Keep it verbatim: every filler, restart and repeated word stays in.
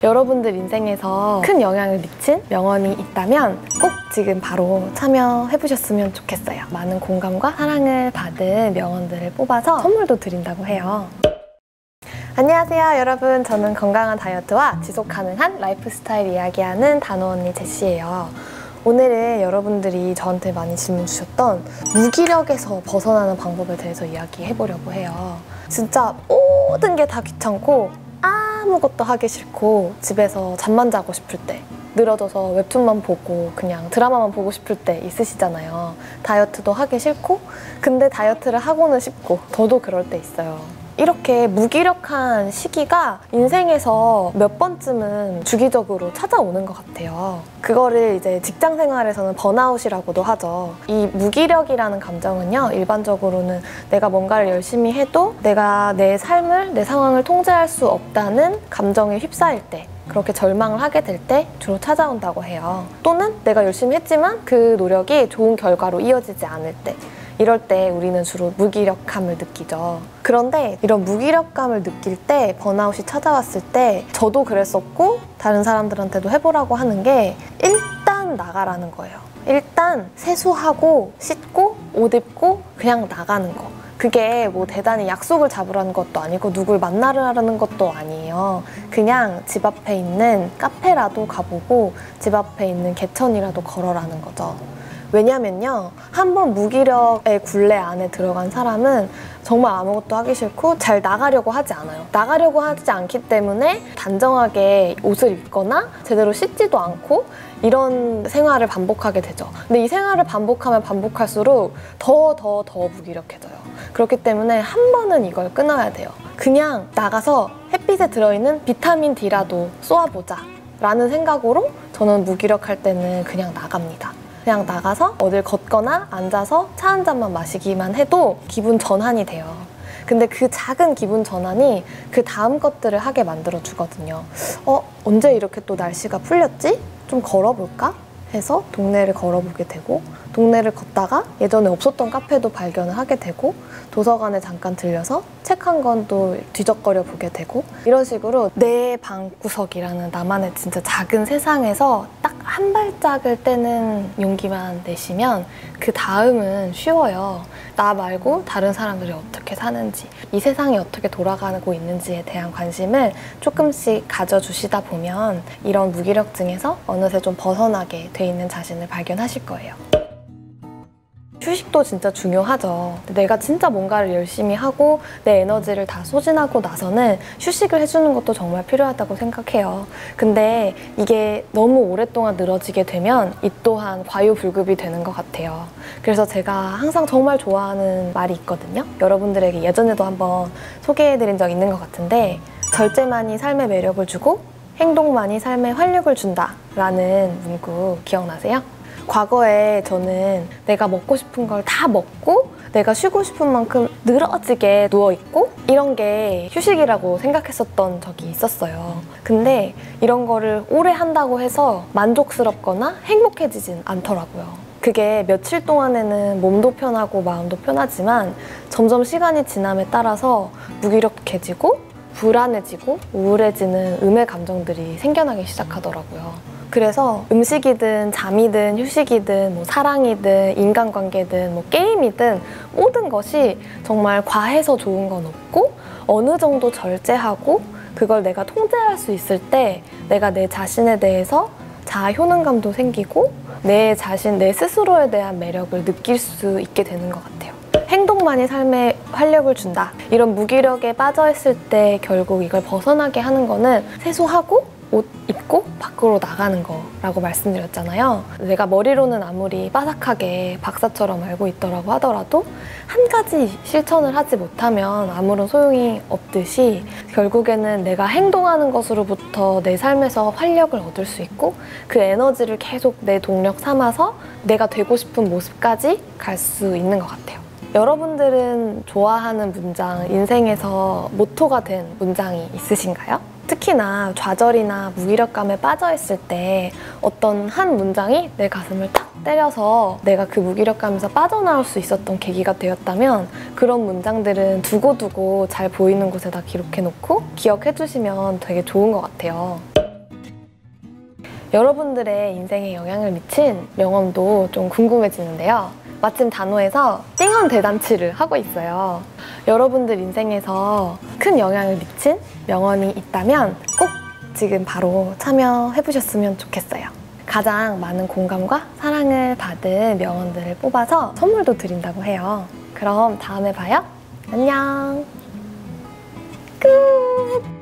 여러분들 인생에서 큰 영향을 미친 명언이 있다면 꼭 지금 바로 참여해보셨으면 좋겠어요. 많은 공감과 사랑을 받은 명언들을 뽑아서 선물도 드린다고 해요. 안녕하세요 여러분, 저는 건강한 다이어트와 지속 가능한 라이프 스타일 이야기하는 단호 언니 제시예요. 오늘은 여러분들이 저한테 많이 질문 주셨던 무기력에서 벗어나는 방법에 대해서 이야기해보려고 해요. 진짜 모든 게 다 귀찮고 아무것도 하기 싫고 집에서 잠만 자고 싶을 때, 늘어져서 웹툰만 보고 그냥 드라마만 보고 싶을 때 있으시잖아요. 다이어트도 하기 싫고 근데 다이어트를 하고는 싶고 저도 그럴 때 있어요. 이렇게 무기력한 시기가 인생에서 몇 번쯤은 주기적으로 찾아오는 것 같아요. 그거를 이제 직장 생활에서는 번아웃이라고도 하죠. 이 무기력이라는 감정은요, 일반적으로는 내가 뭔가를 열심히 해도 내가 내 삶을, 내 상황을 통제할 수 없다는 감정에 휩싸일 때, 그렇게 절망을 하게 될 때 주로 찾아온다고 해요. 또는 내가 열심히 했지만 그 노력이 좋은 결과로 이어지지 않을 때, 이럴 때 우리는 주로 무기력함을 느끼죠. 그런데 이런 무기력감을 느낄 때, 번아웃이 찾아왔을 때 저도 그랬었고 다른 사람들한테도 해보라고 하는 게 일단 나가라는 거예요. 일단 세수하고 씻고 옷 입고 그냥 나가는 거. 그게 뭐 대단히 약속을 잡으라는 것도 아니고 누굴 만나라는 것도 아니에요. 그냥 집 앞에 있는 카페라도 가보고 집 앞에 있는 개천이라도 걸어라는 거죠. 왜냐면요, 한번 무기력의 굴레 안에 들어간 사람은 정말 아무것도 하기 싫고 잘 나가려고 하지 않아요. 나가려고 하지 않기 때문에 단정하게 옷을 입거나 제대로 씻지도 않고 이런 생활을 반복하게 되죠. 근데 이 생활을 반복하면 반복할수록 더 더 더 무기력해져요. 그렇기 때문에 한 번은 이걸 끊어야 돼요. 그냥 나가서 햇빛에 들어있는 비타민 D라도 쏘아보자 라는 생각으로 저는 무기력할 때는 그냥 나갑니다. 그냥 나가서 어딜 걷거나 앉아서 차 한 잔만 마시기만 해도 기분 전환이 돼요. 근데 그 작은 기분 전환이 그 다음 것들을 하게 만들어 주거든요. 어? 언제 이렇게 또 날씨가 풀렸지? 좀 걸어볼까? 해서 동네를 걸어보게 되고, 동네를 걷다가 예전에 없었던 카페도 발견을 하게 되고, 도서관에 잠깐 들려서 책 한 권 또 뒤적거려 보게 되고, 이런 식으로 내 방구석이라는 나만의 진짜 작은 세상에서 딱 한 발짝을 떼는 용기만 내시면 그 다음은 쉬워요. 나 말고 다른 사람들이 어떻게 사는지, 이 세상이 어떻게 돌아가고 있는지에 대한 관심을 조금씩 가져주시다 보면 이런 무기력증에서 어느새 좀 벗어나게 돼 있는 자신을 발견하실 거예요. 휴식도 진짜 중요하죠. 내가 진짜 뭔가를 열심히 하고 내 에너지를 다 소진하고 나서는 휴식을 해주는 것도 정말 필요하다고 생각해요. 근데 이게 너무 오랫동안 늘어지게 되면 이 또한 과유불급이 되는 것 같아요. 그래서 제가 항상 정말 좋아하는 말이 있거든요. 여러분들에게 예전에도 한번 소개해드린 적 있는 것 같은데, 절제만이 삶에 매력을 주고 행동만이 삶에 활력을 준다 라는 문구 기억나세요? 과거에 저는 내가 먹고 싶은 걸 다 먹고 내가 쉬고 싶은 만큼 늘어지게 누워있고 이런 게 휴식이라고 생각했었던 적이 있었어요. 근데 이런 거를 오래 한다고 해서 만족스럽거나 행복해지진 않더라고요. 그게 며칠 동안에는 몸도 편하고 마음도 편하지만 점점 시간이 지남에 따라서 무기력해지고 불안해지고 우울해지는 음의 감정들이 생겨나기 시작하더라고요. 그래서 음식이든 잠이든 휴식이든 뭐 사랑이든 인간관계든 뭐 게임이든 모든 것이 정말 과해서 좋은 건 없고, 어느 정도 절제하고 그걸 내가 통제할 수 있을 때 내가 내 자신에 대해서 자아 효능감도 생기고 내 자신, 내 스스로에 대한 매력을 느낄 수 있게 되는 것 같아요. 행동만이 삶에 활력을 준다. 이런 무기력에 빠져있을 때 결국 이걸 벗어나게 하는 거는 세수하고 옷 입고 밖으로 나가는 거라고 말씀드렸잖아요. 내가 머리로는 아무리 빠삭하게 박사처럼 알고 있더라고 하더라도 한 가지 실천을 하지 못하면 아무런 소용이 없듯이 결국에는 내가 행동하는 것으로부터 내 삶에서 활력을 얻을 수 있고 그 에너지를 계속 내 동력 삼아서 내가 되고 싶은 모습까지 갈 수 있는 것 같아요. 여러분들은 좋아하는 문장, 인생에서 모토가 된 문장이 있으신가요? 특히나 좌절이나 무기력감에 빠져있을 때 어떤 한 문장이 내 가슴을 탁 때려서 내가 그 무기력감에서 빠져나올 수 있었던 계기가 되었다면 그런 문장들은 두고두고 잘 보이는 곳에다 기록해놓고 기억해주시면 되게 좋은 것 같아요. 여러분들의 인생에 영향을 미친 명언도 좀 궁금해지는데요. 마침 단호에서 띵언 대잔치를 하고 있어요. 여러분들 인생에서 큰 영향을 미친 명언이 있다면 꼭 지금 바로 참여해보셨으면 좋겠어요. 가장 많은 공감과 사랑을 받은 명언들을 뽑아서 선물도 드린다고 해요. 그럼 다음에 봐요. 안녕. 끝!